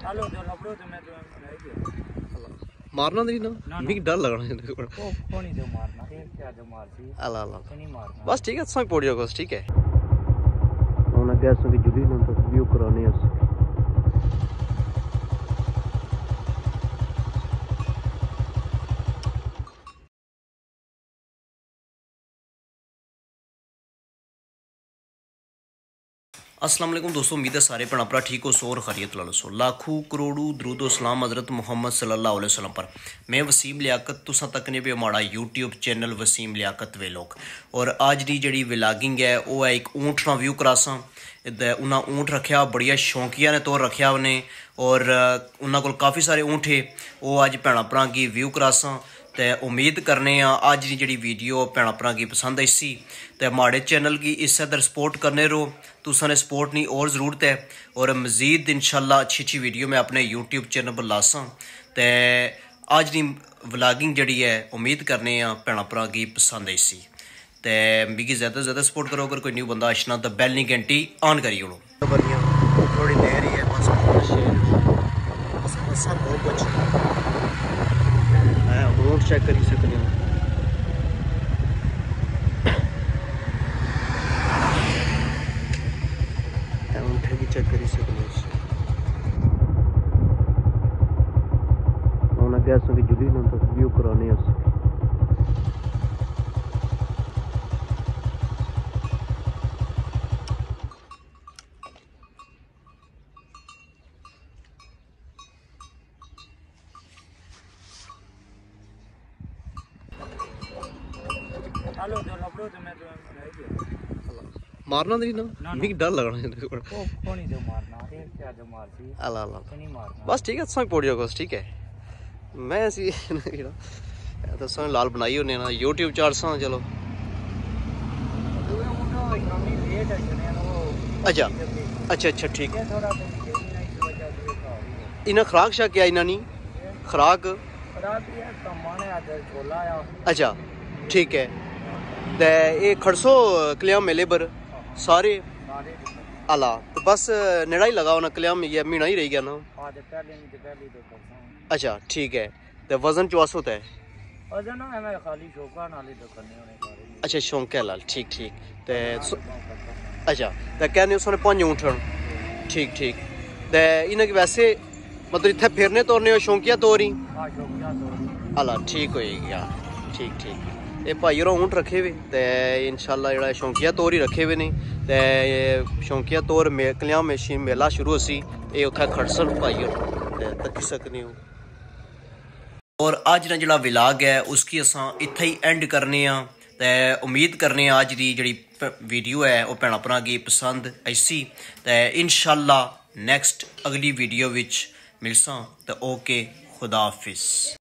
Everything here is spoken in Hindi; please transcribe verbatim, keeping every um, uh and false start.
मारना नहीं ना, मिगी डर लगना है अल्लाह अल्लाह बस ठीक है तुम पहुंच जाओ ठीक है हुन अगे असां की जुली ना तो व्यू कराने अस अस्सलाम वालेकुम दोस्तों, उम्मीद है सारे भैन भरा ठीक हो सो और खैरियत लालो सो लाखों करोड़ों दरूद व सलाम हज़रत मुहम्मद सल्लल्लाहु अलैहि वसल्लम पर। मैं वसीम लियाकत तुसा तक ने भी हमारा YouTube channel Waseem Liaquat vlog और आज की जी व्लॉगिंग है वो है एक ऊँट ना व्यू करासा। उन्हें ऊँट रखा बड़िया शौकिया ने तौर रखा उन्हें और उन्होंने को काफ़ी सारे ऊँट है वो अज भैन भरा की व्यू करासा। तो उम्मीद करने अज की जी वीडियो भैन भरा की पसंद आई सी तो हमारे चैनल की इस तरह सपोर्ट करने रहो। तुसा ने सपोर्ट नहीं और ज़रूरत है और मज़ीद इंशाल्लाह अच्छी अच्छी वीडियो मैं अपने यूट्यूब चैनल पर लासा। तो अज की व्लॉगिंग जी है उम्मीद करने भैन भरा की पसंद आई सी तो मिगी ज़्यादा से ज़्यादा सपोर्ट करो। अगर कोई न्यू बंदा आशना तो बैल नहीं घंटी ऑन करी ओड़ो। थोड़ी देर ही है बस बहुत कुछ रोड चेक करी सकते हो। ऊँट भी चेक करी सकते हो अगे असां की जुली ना तो व्यू कराने अस मारना नहीं ना, मिगी डर लगना अल्लाह अल्लाह बस ठीक है तुम पहुंच जाओ ठीक है। मैं ऐसी तो लाल बनाई होने ना यूट्यूब चार सा चलो अच्छा अच्छा अच्छा ठीक है। इन्हें खुराक शा क्या इन्हें नहीं खुराक अच्छा ठीक है। तो ये खड़सो कल्याम मेले पर सारे अला तो बस नेड़ा ही लगा होना कल्याम ये महीना ही रह गया ना। अच्छा ठीक है। तो वजन चौस होता है अच्छा शौक है लाल ठीक ठीक। तो अच्छा तो कहने उसने पांच ऊँट ठीक ठीक। तो इन्हें वैसे मतलब इतने फिरने तोरने शौकिया तौर ही अला ठीक हो गया ठीक ठीक। ये भाई और ऊँट रखे हुए तो इंशाल्लाह जो शौकिया तौर ही रखे हुए ने तो शौकिया तौर मे कल्याम मेशी मेला शुरू होसी ये उत्थे खड़सन भाई और तकी सकने हो। और अज ना जो व्लॉग है उसकी असां इत्थे ही एंड करने तो उम्मीद करने अज की जी वीडियो है वो भैन भरा की पसंद आई सी तो इंशाल्लाह नैक्सट अगली वीडियो विच मिलसां तो ओके खुदा हाफिज़।